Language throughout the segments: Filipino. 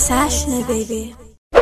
Sash na, baby.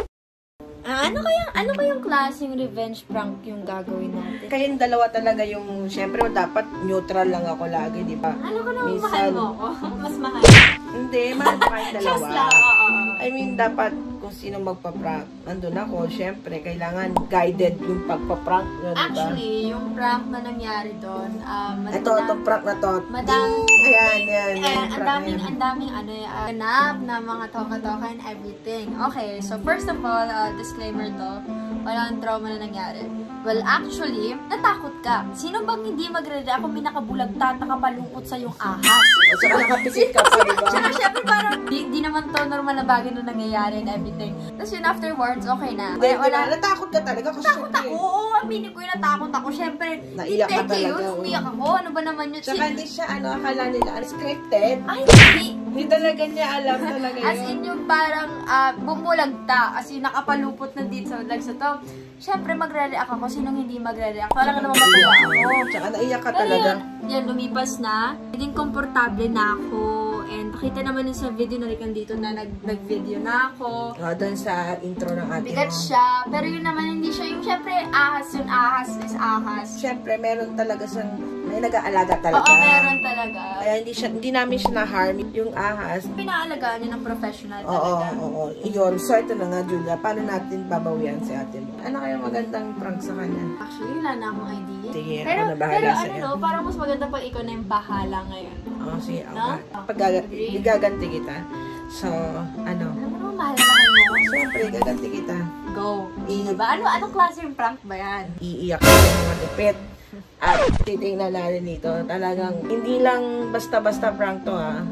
Ano kayang klaseng revenge prank yung gagawin natin? Kayong dalawa talaga yung, syempre, dapat neutral lang ako lagi, di ba? Ano ka naman, mahal mo ako? Mas mahal. Hindi, mahal pa kayong dalawa. Just lang, oo. I mean, dapat kung sino magpa-prank, nandun ako, syempre, kailangan guided yung pagpa-prank nyo, di ba? Actually, yung prank na nangyari doon, itong prank na to. Madaming, Ayan. ang daming ganap na mga toka-toka and everything. Okay, so first of all, disclaimer to, walang trauma na nangyari. Well, actually, natakot ka. Sino bang hindi magre-react kung minakabulagta at nakapalungkot sa yung ahas? So, nakapisit ka pa, di ba? Siyempre, parang di naman to normal na bagay na nangyayari and everything. Tapos yun, afterwards, okay na. Wala. Natakot ka talaga kasi natakot ako. Oo, aminin ko yung natakot ako. Siyempre, naiyak ka talaga. Umiyak ako. Ano ba naman yun? Tsaka hindi siya, akala nila unscripted. Ay, hindi. Hindi talaga niya alam talaga yun. As in yung parang bumulagta. As in nakapalupot na dito sa vlog. So to, syempre magre-react ako. Sinong hindi magre-react? Parang naman matuwa ako. Tsaka naiyak ka talaga. Yan, lumipas na. Naging komportable na ako. And pakita naman yun sa video na rikan dito na nag-video na ako. Doon sa intro ng ating. Bigat siya. Pero yun naman hindi siya yung syempre ahas. Yung ahas is ahas. Syempre meron talaga siyang may nag-aalaga talaga. Oo, meron talaga. Kaya hindi namin siya na-harm yung ahas. Pinaalagaan niya ng professional talaga. Oo. Iyon. So ito na nga, Julia. Paano natin babawian si ate mo? Ano kaya magandang prank sa kanya? Actually, wala na akong idea. Sige, pero ako na bahala sa'yo. Pero parang mas maganda pag ikaw na yung bahala ngayon. Oo, sige. No? Gaganti kita. So, ano? Alam mo naman, mahal mo. Siyempre, gaganti kita. Go. Diba? Anong klase yung prank ba yan? Iiyak ka ng mga dupit. At titingnan natin dito. Talagang, hindi lang basta-basta prank to, ha?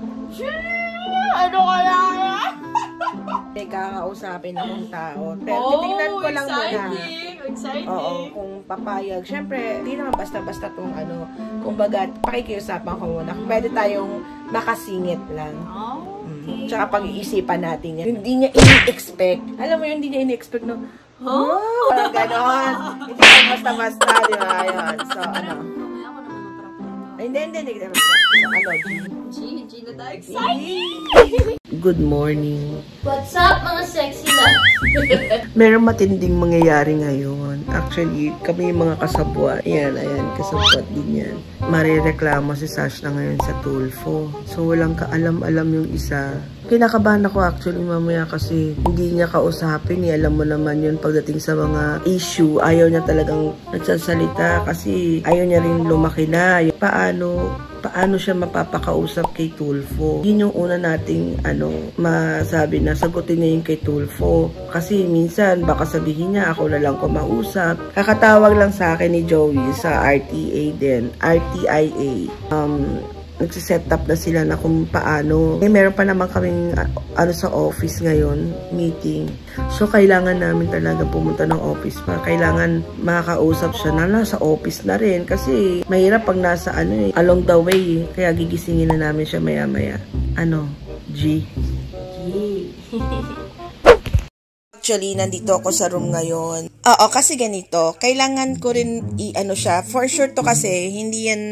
Ano kaya yan? May kakausapin akong tao. Pero titingnan ko lang muna. Exciting. Oo, kung papayag. Siyempre, hindi naman basta-basta itong kumbaga, pakikiusapan ko muna. Pwede tayong makasingit lang. Okay. Tsaka pag-iisipan natin yan. Hindi niya ini-expect. Alam mo yun, hindi niya ini-expect no. Parang ganon. Hindi lang basta-basta, di ba? Yun. So, ano? Mamaya ako naman maprank nito. Hindi. So, G na tayo. Exciting! Good morning. What's up, mga sexy na? Merong matinding mangyayari ngayon. Actually, kami yung mga kasabwa. Ayan, kasabwat din yan. Marireklamo si Sash na ngayon sa Tulfo. So, walang kaalam-alam yung isa. Kinakabahan ako actually mamaya kasi hindi niya kausapin. Alam mo naman yun pagdating sa mga issue. Ayaw niya talagang nagsasalita kasi ayaw niya rin lumaki na. Paano siya mapapakausap kay Tulfo? Yun yung una nating masabi na sagutin niya yung kay Tulfo. Kasi minsan baka sabihin niya ako na lang kumausap. Kakatawag lang sa akin ni Joey sa RTIA. Nagsiset up na sila na kung paano. Meron pa naman kaming sa office ngayon, meeting. So, kailangan namin talaga pumunta ng office pa. Kailangan makakausap siya na nasa office na rin. Kasi, mahirap pag nasa along the way. Kaya gigisingin na namin siya maya-maya. G. Actually, nandito ako sa room ngayon. Oo, kasi ganito. Kailangan ko rin siya. For sure to kasi, hindi yan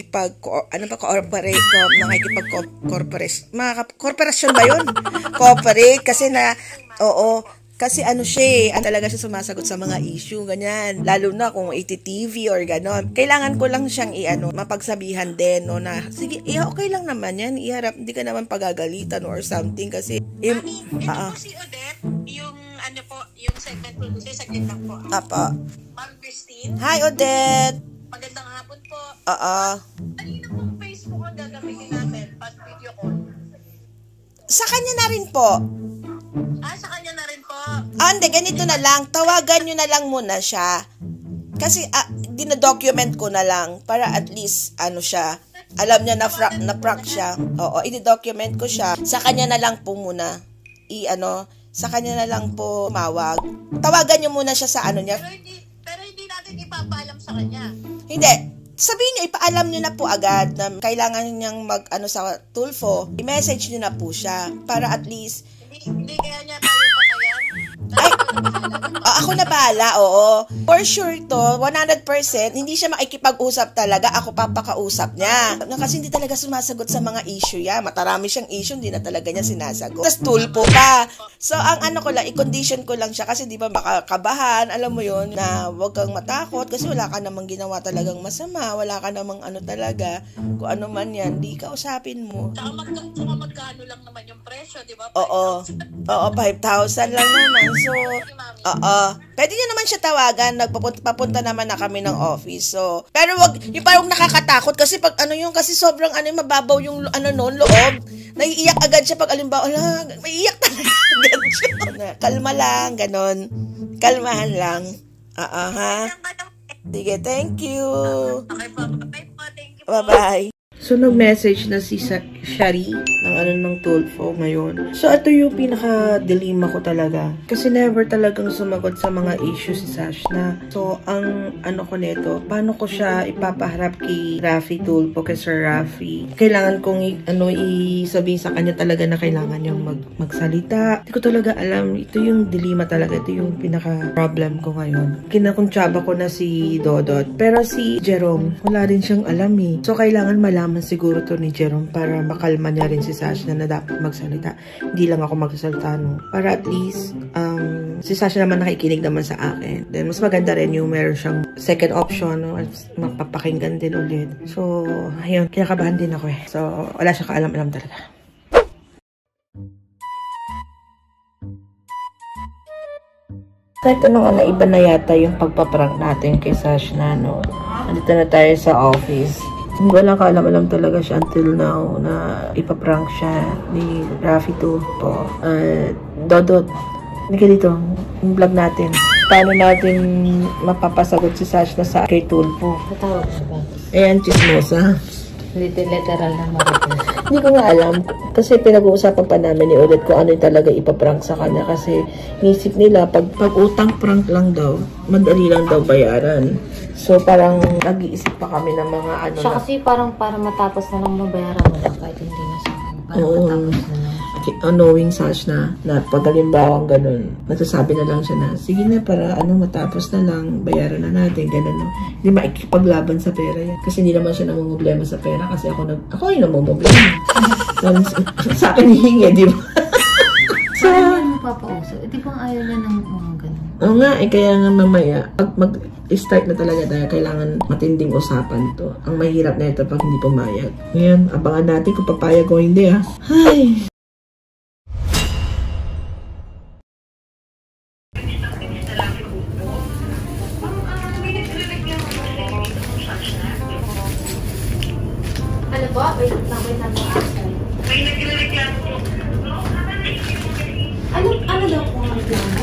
korporasyon ba yun? Corporate. Kasi kasi siya talaga siya sumasagot sa mga issue, ganyan. Lalo na kung ITTV or ganon. Kailangan ko lang siyang mapagsabihan din, na, sige, okay lang naman yan, iharap, hindi ka naman pagagalitan or something, kasi, Mami, ito po si Odette, yung segment producer, saglit lang po. Apa. Ma'am Christine. Hi, Odette! Magandang hapon po. Kanina pong Facebook ang gagamitin natin, past video call. Sa kanya na rin po. Sa kanya na rin po. Hindi, ganito na lang. Tawagan nyo na lang muna siya. Kasi, dinadocument ko na lang para at least, siya. Alam niya na prank siya. Oo, i-document ko siya. Sa kanya na lang po muna. Sa kanya na lang po mawag. Tawagan nyo muna siya sa niya. Pero hindi natin ipapaalam sa kanya. Hindi. Sabihin nyo, ipaalam nyo na po agad na kailangan niyang sa Tulfo. I-message nyo na po siya para at least Hindi kaya niya tayo patayan. ako ako na bahala, oo. For sure to, 100%, hindi siya makikipag-usap talaga, ako papakausap niya. Kasi hindi talaga sumasagot sa mga issue yan. Matarami siyang issue, hindi na talaga niya sinasagot. Tapos tulpo pa. So, ang ano ko lang, i-condition ko lang siya kasi di ba makakabahan, alam mo yun, na huwag kang matakot kasi wala ka namang ginawa talagang masama, wala ka namang ano talaga, kung ano man yan, di kausapin mo. Saka magkano lang naman yung presyo, di ba? Oo, 5,000 lang naman. So, oo. Pwede niyo naman siya tawagan, papunta naman na kami ng office. So, pero wag, yung parang nakakatakot kasi pag ano yung, kasi sobrang ano, mababaw yung ano noon, loob. Naiiyak agad siya pag alimbawa, may iyak talaga agad siya. Kalma lang, ganon. Kalmahan lang. Ha? Sige, thank you. Okay po. Thank you. Bye-bye. So, nag-message na si Shari ng Tulfo ngayon. So, ito yung pinaka-dilema ko talaga. Kasi never talagang sumagot sa mga issues si Sashna. So, ang ano ko nito, paano ko siya ipapaharap kay Rafi Tulfo, kay Sir Rafi. Kailangan kong isabihin sa kanya talaga na kailangan niyang magsalita. Hindi ko talaga alam. Ito yung dilema talaga. Ito yung pinaka-problem ko ngayon. Kinakuntsaba ko na si Dodot. Pero si Jerome, wala rin siyang alam eh. So, kailangan malaman siguro to ni Jerome para makalma niya rin si Sashna na dapat magsalita. Hindi lang ako magsasalita, no? Para at least, si Sashna naman nakikinig naman sa akin. Then, mas maganda rin yung meron siyang second option, no? At mapapakinggan din ulit. So, ayun, kinakabahan din ako eh. So, wala siya kaalam-alam talaga. Kahit ano nga, iba na yata yung pagpaprank natin kay Sashna, no? Nandito na tayo sa office. Wala ka alam talaga siya until now na ipaprank siya ni Rafi Tulfo. Dodot, hindi ka dito, yung vlog natin. Paano natin mapapasagot si Sashna sa kay Tulfo? Matawag siya ba? Ayan, chismosa. Literal na marites. Hindi ko nga alam. Kasi pinag-uusapan pa namin ni Odette kung ano yung talaga ipaprank sa kanya. Kasi nisip nila, pag utang prank lang daw, madali lang daw bayaran. So, parang nag-iisip pa kami ng mga ano siya kasi parang para matapos na lang mabayaran mo lang kahit hindi na siya. Parang matapos na lang. Knowing Sashna na pag halimbawa ganun, nagsasabi na lang siya na, sige na para matapos na lang, bayaran na natin, ganun, no? Hindi maikipaglaban sa pera yan. Kasi hindi naman siya namumblema sa pera kasi ako yung namumblema. Sa akin hihingi, di ba? So, ayaw niya papausap. Di ba ayaw niya ng mga ganun? Oo nga, kaya nga mamaya, pag mag-start na talaga tayo, kailangan matinding usapan to. Ang mahirap na ito pag hindi pumayag. Ngayon, abangan natin kung papayag o hindi, ha? Ay! Ano po? Wait lang po. May nagre-reklamo po. Ano daw po ang reklamo?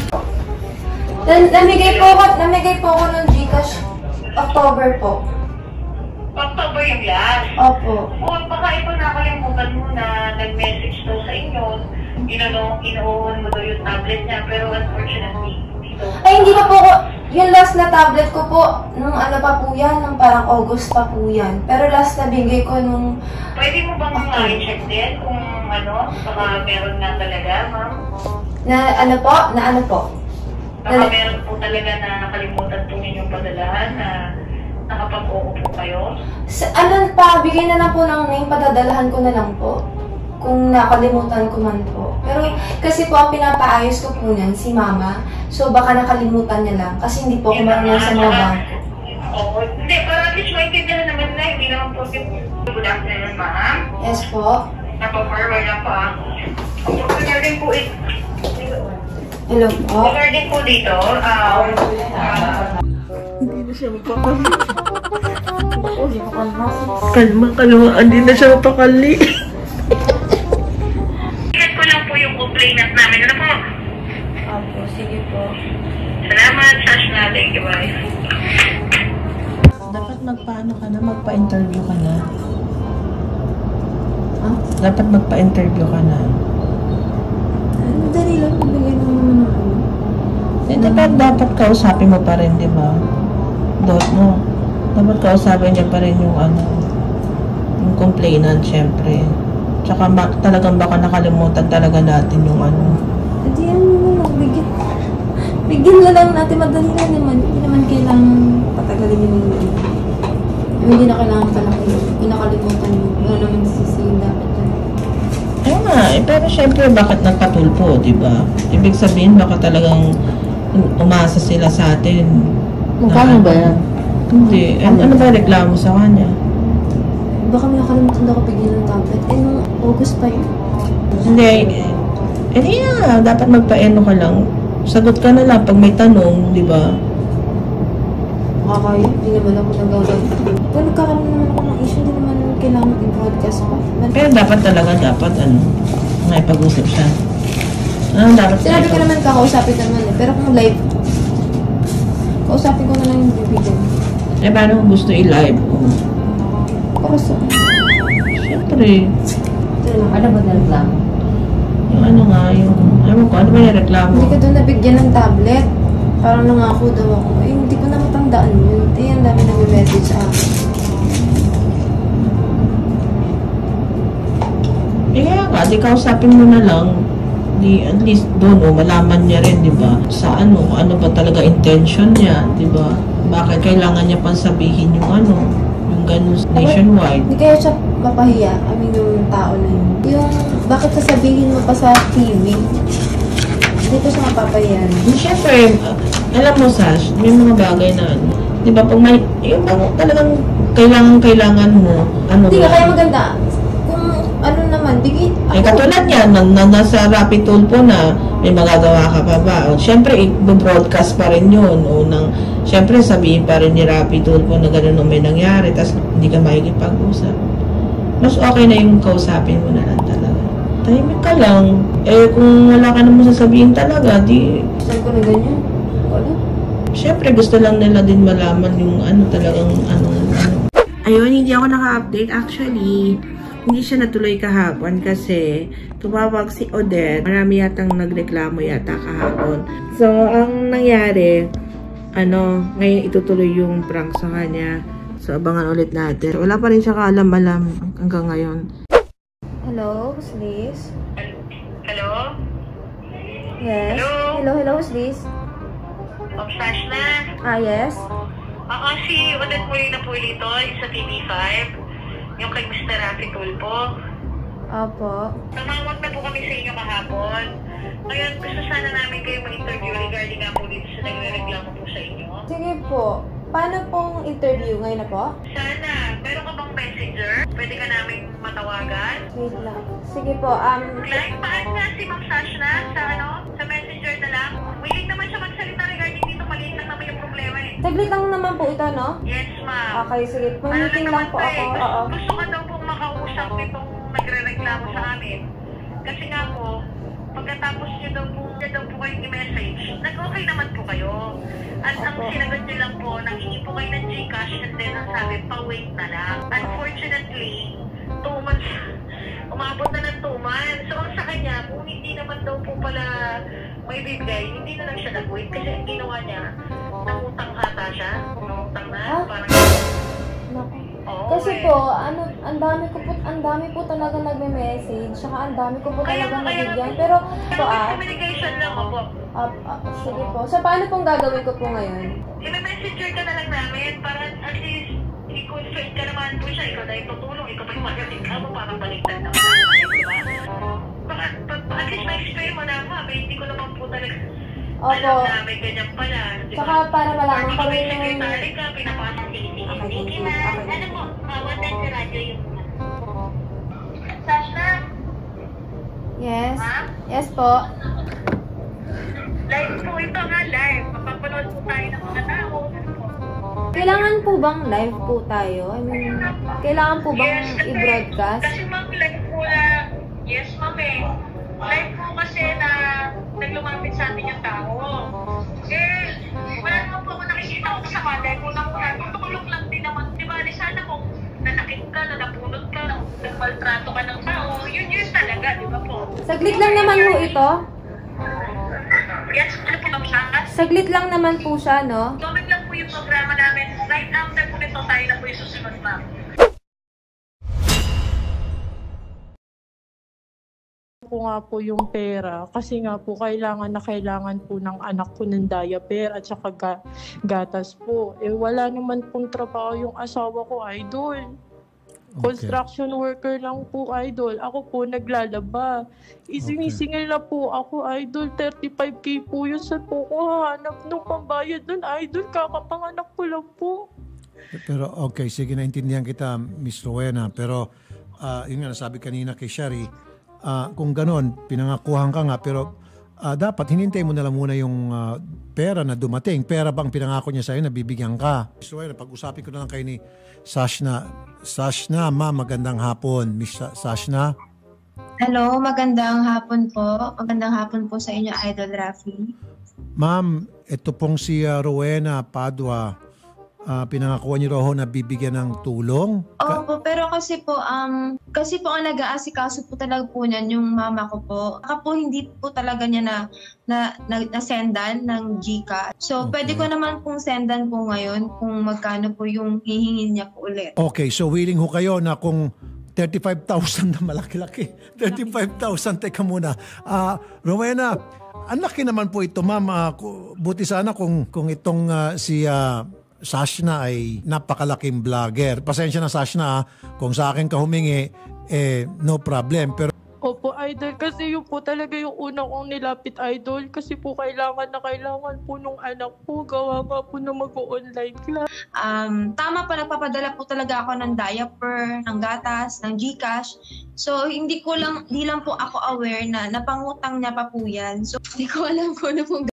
Namigay po ako ng Gcash October po. October yung last. Opo. O, baka ito nakalimutan mo na nag-message daw sa inyo. Inuuwan mo daw yung tablet niya. Pero unfortunately, dito. Ay, hindi pa po ko. Yung last na tablet ko po, nung ano pa po yan, nung parang August pa po yan. Pero last na bigay ko nung... Pwede mo bang i-check din kung baka meron nga talaga, ma'am? Na ano po? Baka meron po talaga na nakalimutan po ninyong padalahan na nakapag-oo po kayo? Bigay na lang po ng name, padadalahan ko na lang po. Kung nakalimutan ko man po. Pero kasi po ang pinapaayos ko po niyan, si Mama. So baka nakalimutan niya lang. Kasi hindi po ako marunong sa mga bangko. Oo. Hindi, para at least maintindihan naman na hindi naman po good afternoon, ma'am. Yes po. Napa-forward na po ako. Regarding po Hello po. regarding po dito, Hindi na siya mapakali. Kalma. Hindi na siya mapakali. Ingat ko lang po yung complainant namin. Ano po? Opo, sige po. Salamat, Sashna. Thank you, bye. Dapat magpa-interview ka na. Huh? Dapat magpa-interview ka na. Dali lang, bigay naman ako. Hindi, pero dapat kausapin mo pa rin, di ba? Dapat kausapin niya pa rin yung yung complainant, syempre. Tsaka talagang baka nakalimutan talaga natin yung Hindi yan mo lang, bigyan bigyan na lang natin, madali na naman. Hindi naman kailangan patagalin yung hindi na kailangan palaki. Pinakalimutan mo. Wala naman sisihin dapat yan. Ayun nga, pero syempre bakit nagpatulpo, di ba? Ibig sabihin baka talagang umasa sila sa atin. Magkano ba yan? Hindi. Ano ba reklamo sa kanya? Baka may nakalimutan na ako bigyan ng tablet. Nung August pa yun. Hindi. Hindi na. Dapat magpa-eno ka lang. Sagot ka na lang pag may tanong, di ba? Makakayo. Hindi naman ako nagagawin. Kung nagkakaroon naman ako ng issue, hindi naman kailangan i-broadcast pa. Pero dapat may pag-usap siya. Dapat Sinabi ko naman kakausapin naman eh. Pero kung live, kausapin ko na lang yung bibigyan. Paano kung gusto i-live? Para sa... Siyempre. Ano ba reklamo? Yung ano ba yung reklamo? Hindi ka doon nabigyan ng tablet. Parang nangako daw ako. Eh, hindi ko na matandaan yun. Eh, ang dami nag-message sa akin. Kaya nga, di kausapin mo na lang. At least doon, malaman niya rin, di ba? Sa ano ba talaga intention niya, di ba? Bakit kailangan niya pang sabihin yung ganun nationwide? Hindi kaya siya mapahiya, yung tao na yun. Yung, bakit sasabihin mo pa sa TV? Hindi ko siya mapapahiya. Siyempre, alam mo, Sash, may mga bagay na, di ba, pag may, yung talagang kailangan mo, Hindi ka kaya maganda. Ano naman, bigay ako. Katulad yan, nasa Rapid Tulpo na may magagawa ka pa ba? Siyempre, i-broadcast pa rin yun. Siyempre, sabihin pa rin ni Rapid Tulpo na gano'n may nangyari, tapos hindi ka makikipag-usap. Mas okay na yung kausapin mo na lang talaga. Tahimik ka lang. Kung wala ka naman sasabihin talaga, di... Saan ko na ganyan? Wala. Siyempre, gusto lang nila din malaman yung talagang Ayun, hindi ako naka-update. Actually, hindi siya natuloy kahapon kasi tumawag si Odette. Marami yatang nagreklamo yata kahapon. So, ang nangyari, ngayon itutuloy yung prank sa kanya. So, abangan ulit natin. So, wala pa rin siya kaalam-alam hanggang ngayon. Hello, who's this? Hello? Yes. Hello? Hello, who's this? Sash na? Yes. Si Odette Molina po ito, sa TV5. Yung kay Mr. Rafi Tulpo. Opo. Tumawag na po kami sa inyo kahapon. Ngayon, gusto sana namin kayo ma-interview regarding nga po dito sa nagre-reklamo po sa inyo. Sige po. Paano pong interview? Ngayon na po? Sana. Meron ka bang messenger? Pwede ka namin matawagan? Wait lang. Sige po. Like, paano nga si Ma'am Sash na sa messenger na lang? Willing naman siya magsalita regarding dito. Maliit lang naman yung problema eh. Saglit lang naman po ito, no? Yes, ma'am. Okay, sige. May meeting lang po ako. Oo. Gusto ka daw pong makausap nitong nagre-reklamo sa amin. Kasi nga po, pagkatapos niyo daw po kayong i-message, nag-okay naman po kayo. At ang sinagot niyo lang po, nangingi po kayo ng Gcash and then ang sabi, pa-wait na lang. Unfortunately, 2 months, umabot na ng 2 months. So ang sa kanya, kung hindi naman daw po pala may bibigay, hindi na lang siya nag-wait kasi ang ginawa niya, nangutang ata siya. Nangutang na, parang... Naku. Oo, Kasi po, ang dami po talaga nagme-message, saka ang dami ko po talaga nabigyan. Pero, communication lang ako. sige po. So, paano pong gagawin ko po ngayon? I-messenger ka na lang namin para at least i-confirm ka naman po siya. Ikaw na yung tutulong, ikaw pa yung magaling ka mo, parang baliktad naman. Diba? At least ma-explain mo na nga, hindi ko naman po talaga alam na may ganyan pala. Diba? Saka para malaman ko rin yung... yung... Secretary ka, pinapasa sa Okay. Ano po, mawadan sa radyo yung... Sasha? Yes. Ha? Yes po. Live po ito nga, live. Mapapanood po tayo ng mga tao. Kailangan po bang live po tayo? I mean, kailangan po bang i-broadcast? Kasi ma'am, live po na... Yes, ma'am eh. Live po kasi na naglumapit sa atin yung tao. Wala naman po ako nakikita ko sa dahil po lang tutulong lang din naman. Di ba, sana kung nanakit ka, napunod ka, nagmaltrato ka ng tao, yun talaga, di ba po? Saglit lang naman po ito. Yes, ano po ma'am siya? Saglit lang naman po siya, no? Comment lang po yung programa namin. Right after po nito, tayo na po yung susunod, ma'am. po nga po yung pera kasi nga po kailangan po ng anak ko ng diaper at saka gatas po. Eh wala naman pong trabaho yung asawa ko, idol. Construction worker lang po, idol. Ako po naglalaba. Isinisingil na po ako, idol. 35K po yun. Saan po ko hahanap ng pambayad dun, idol? Kakapanganak ko lang po. Pero okay, sige, naintindihan kita, Miss Rowena. Pero yun nga nasabi kanina kay Shari, kung ganon, pinangakuhan ka nga, pero dapat hinintay mo na lang muna yung pera na dumating. Pera bang pinangako niya sa'yo na bibigyan ka? Miss Rowena, pag-usapin ko na lang kayo ni Sashna. Sashna, ma'am, magandang hapon. Miss Sashna? Hello, magandang hapon po. Magandang hapon po sa inyo, Idol Rafi. Ma'am, ito pong si Rowena Padua. Pinangakuan niyo raw na bibigyan ng tulong? Opo, pero kasi po ang nag-aasikaso po talaga po niyan yung mama ko po. Baka po hindi po talaga niya na sendan ng GCash. So, pwede ko naman pong sendan po ngayon kung magkano po yung hihingin niya po ulit. Okay, so willing ho kayo na kung 35,000 na malaki-laki. 35,000, teka muna. Rowena, ang laki naman po ito, ma'am. Buti sana kung itong si Sashna ay napakalaking vlogger. Pasensya na, Sashna, kung sa akin ka humingi, no problem. Pero Opo, idol. Kasi yun po talaga yung una kong nilapit, idol. Kasi po kailangan po nung anak po. Gawa nga po na mag-online class. Tama pa, nagpapadala po talaga ako ng diaper, ng gatas, ng GCash. So, hindi lang po ako aware na napangutang niya pa po yan. So, hindi ko alam po na po.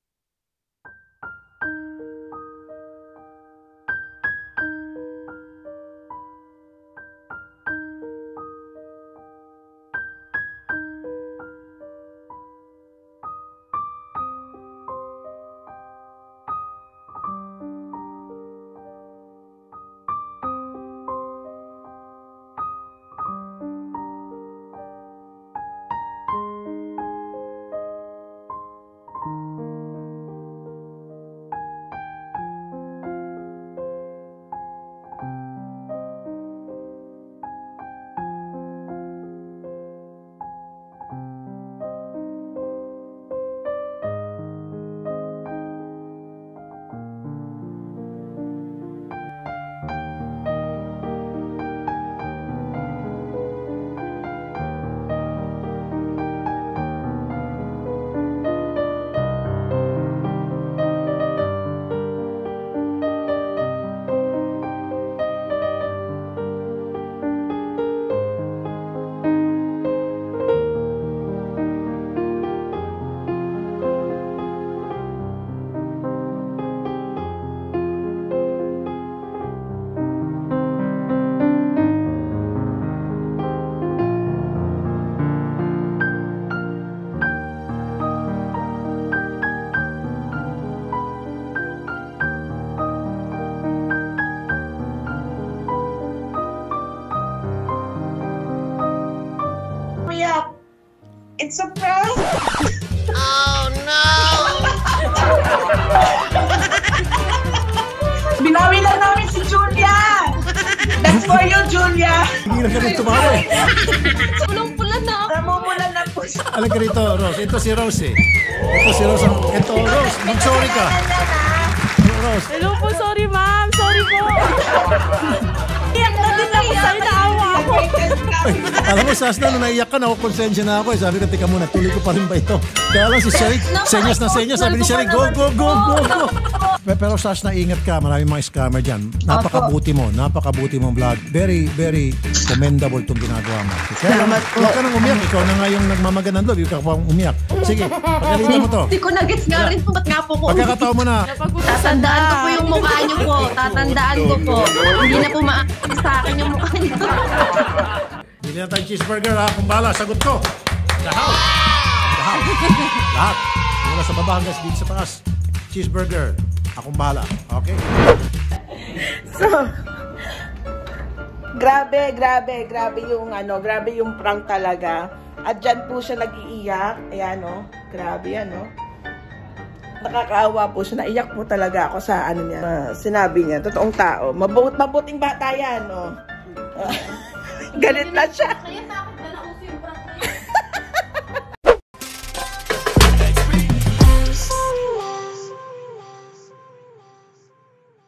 It's a prank! Oh no! Binawi lang namin si Julia! That's for you, Julia! hindi na ganito tumawag. Pulang-pula na ako. Namumula na po siya. Alam ka rito, Rose. Ito si Rose eh. Ito si Rose. Ito, Rose. Mag-sorry ka. Rose. Hello po, sorry ma'am. Sorry po. Iyak na din ako sa'yo, naawa ako. Ay, alam mo, Sashna, nung naiyak ka, nakukonsensya na ako eh. Sabi ko, tika muna, tuloy ko pa rin ba ito? Kaya lang si Sherry, senyas na senyas. Sabi ni Sherry, go, go, go, go, go. Pero Sashna, ingat ka. Maraming mga scammer dyan. Napakabuti mo. Napakabuti mong vlog. Very, very commendable itong ginagawa mo. Kaya huwag ka nang umiyak. Ikaw na nga yung nagmamaganan loob. Ikaw pa umiyak. Sige, pagalitan mo to. Hindi ko nag-gets nga rin po. Ba't nga po ko? Pagkakataon mo na. Tatandaan ko po yung mukha niyo po. Tatandaan ko po. Hindi na po sa akin yung mukha niyo. Bili na tayong cheeseburger ha. Kung bahala, sagot ko. Lahat. Lahat. Lahat. Mula sa baba hanggang dito sa taas. Cheeseburger. Akong bahala. Okay? So, grabe yung prank talaga. At dyan po siya nag-iiyak. Ayan, no? Grabe yan, no? Nakakaawa po siya. Naiyak po talaga ako sa ano niya. Sinabi niya, totoong tao. Mabuting bata yan, no? Galit na siya.